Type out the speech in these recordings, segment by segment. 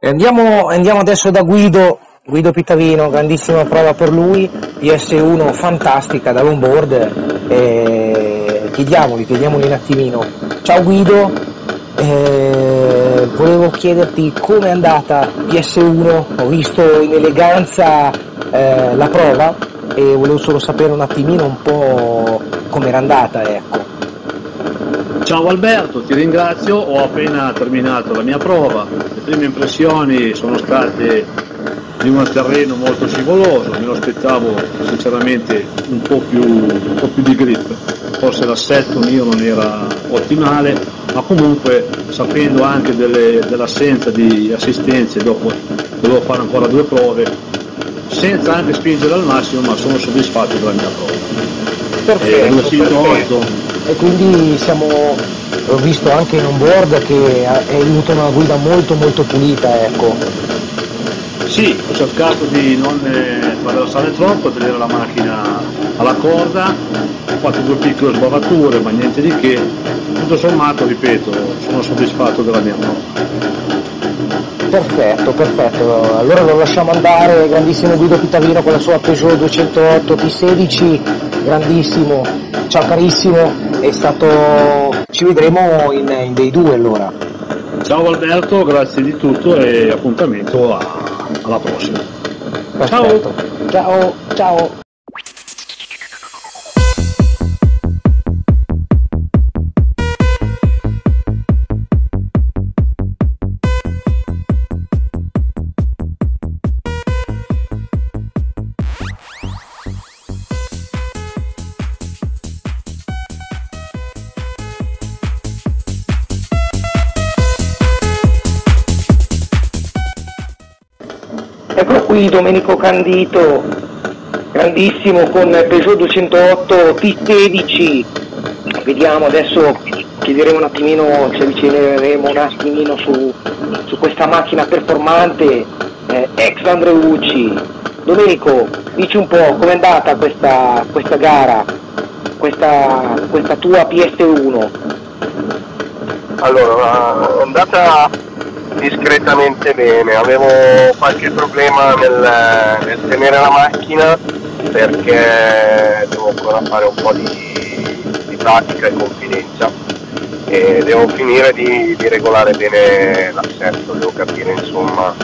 Andiamo adesso da Guido Pittavino, grandissima prova per lui, PS1 fantastica dall'onboard, chiediamogli un attimino. Ciao Guido, volevo chiederti com'è andata PS1, ho visto in eleganza la prova e volevo solo sapere un attimino un po' com'era andata, ecco. Ciao Alberto, ti ringrazio, ho appena terminato la mia prova, le prime impressioni sono state di un terreno molto scivoloso, me lo aspettavo sinceramente un po' più di grip, forse l'assetto mio non era ottimale, ma comunque sapendo anche dell'assenza di assistenze, dopo dovevo fare ancora 2 prove, senza anche spingere al massimo, ma sono soddisfatto della mia prova. Perfetto. E quindi ho visto anche in onboard che hai avuto una guida molto molto pulita, ecco. Sì, ho cercato di non sbarazzare troppo, tenere la macchina alla corda, ho fatto 2 piccole sbavature, ma niente di che, tutto sommato, ripeto, sono soddisfatto della mia prova. Perfetto, allora lo lasciamo andare, grandissimo Guido Pittavino con la sua Peugeot 208 P16, grandissimo, ciao carissimo, ci vedremo in Day 2 allora. Ciao Alberto, grazie di tutto e appuntamento alla prossima. Perfetto. Ciao. Ecco qui Domenico Candito, grandissimo con Peugeot 208 T16, vediamo adesso, chiederemo un attimino, ci avvicineremo un attimino su questa macchina performante, ex Andreucci. Domenico, dici un po' com'è andata questa gara, questa tua PS1? Allora, è andata discretamente bene, avevo qualche problema nel tenere la macchina perché devo ancora fare un po' di pratica e confidenza e devo finire di regolare bene l'assetto, devo capire insomma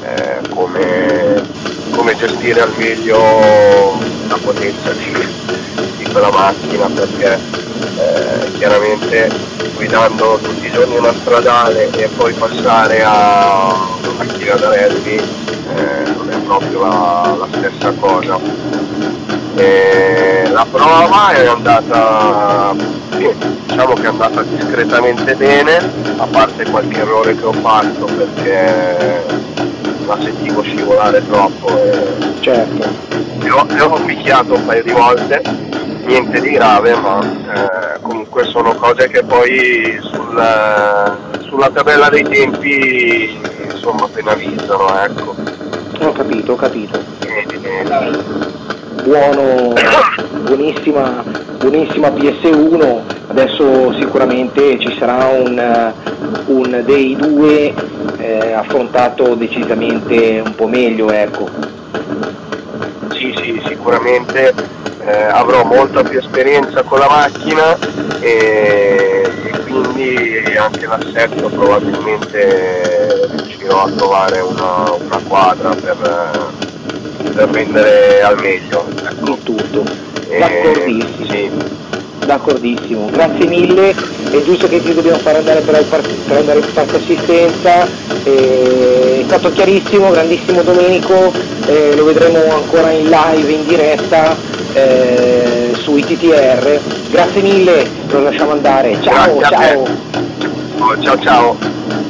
come gestire al meglio la potenza di quella macchina, perché chiaramente guidando tutti i giorni una stradale e poi passare a una macchina da rally non è proprio la stessa cosa. La prova è andata, diciamo che è andata discretamente bene, a parte qualche errore che ho fatto perché la sentivo scivolare troppo Certo. ne ho picchiato un paio di volte, niente di grave, ma comunque sono cose che poi sulla tabella dei tempi insomma penalizzano, ecco. Ho capito. Buonissima PS1, adesso sicuramente ci sarà un Day 2 affrontato decisamente un po' meglio, ecco. Sì, sicuramente avrò molta più esperienza con la macchina e quindi anche l'assetto probabilmente riuscirò a trovare una quadra per rendere al meglio, ecco. Il tutto, Sì. D'accordissimo, grazie mille, è giusto che ti dobbiamo far andare per andare in parco assistenza, è stato chiarissimo, grandissimo Domenico, lo vedremo ancora in live, in diretta su ITTR, grazie mille, lo lasciamo andare, ciao. Ciao.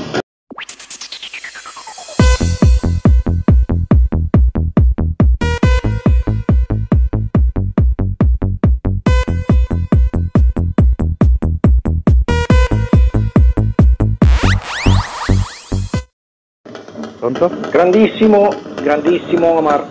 Pronto? Grandissimo Omar.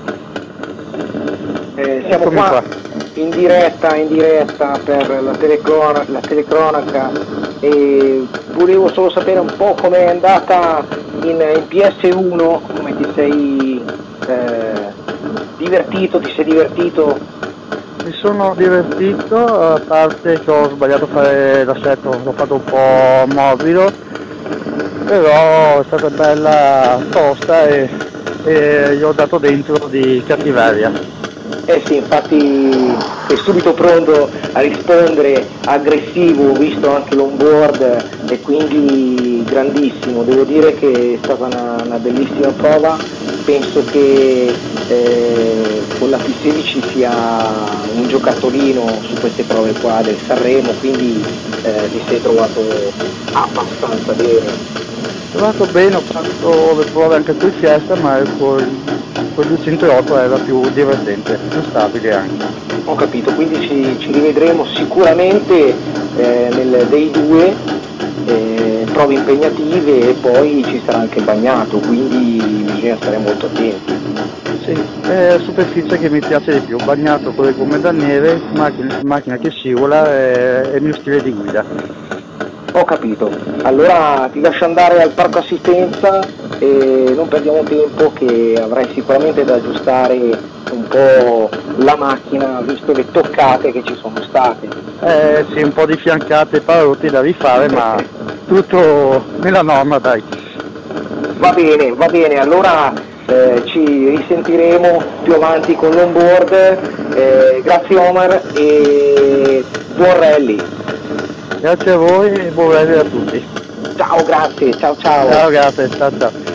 Siamo qua in diretta per la telecronaca e volevo solo sapere un po' com'è andata in PS1, come ti sei divertito, ti sei divertito? Mi sono divertito, a parte che ho sbagliato a fare l'assetto, l'ho fatto un po' morbido, però è stata bella tosta e gli ho dato dentro di cattiveria. Eh sì, infatti sei subito pronto a rispondere, aggressivo, ho visto anche l'onboard e quindi grandissimo, devo dire che è stata una bellissima prova, penso che con la P16 sia un giocattolino su queste prove qua del Sanremo, quindi ti sei trovato abbastanza bene. Ho trovato bene, ho fatto le prove anche qui Fiesta, ma con 208 era più divertente, più stabile anche. Ho capito, quindi ci rivedremo sicuramente nel Day 2, prove impegnative e poi ci sarà anche il bagnato, quindi bisogna stare molto attenti. Sì, è la superficie che mi piace di più, bagnato con le gomme da neve, macchina che scivola, è il mio stile di guida. Ho capito, allora ti lascio andare al parco assistenza e non perdiamo tempo che avrai sicuramente da aggiustare un po' la macchina visto le toccate che ci sono state. Sì, un po' di fiancate e parotti da rifare, ma tutto nella norma, dai. Va bene, allora ci risentiremo più avanti con l'onboard, grazie Omar e buon rally. Grazie a voi e buon rally a tutti. Ciao, grazie, ciao. Ciao, grazie, ciao.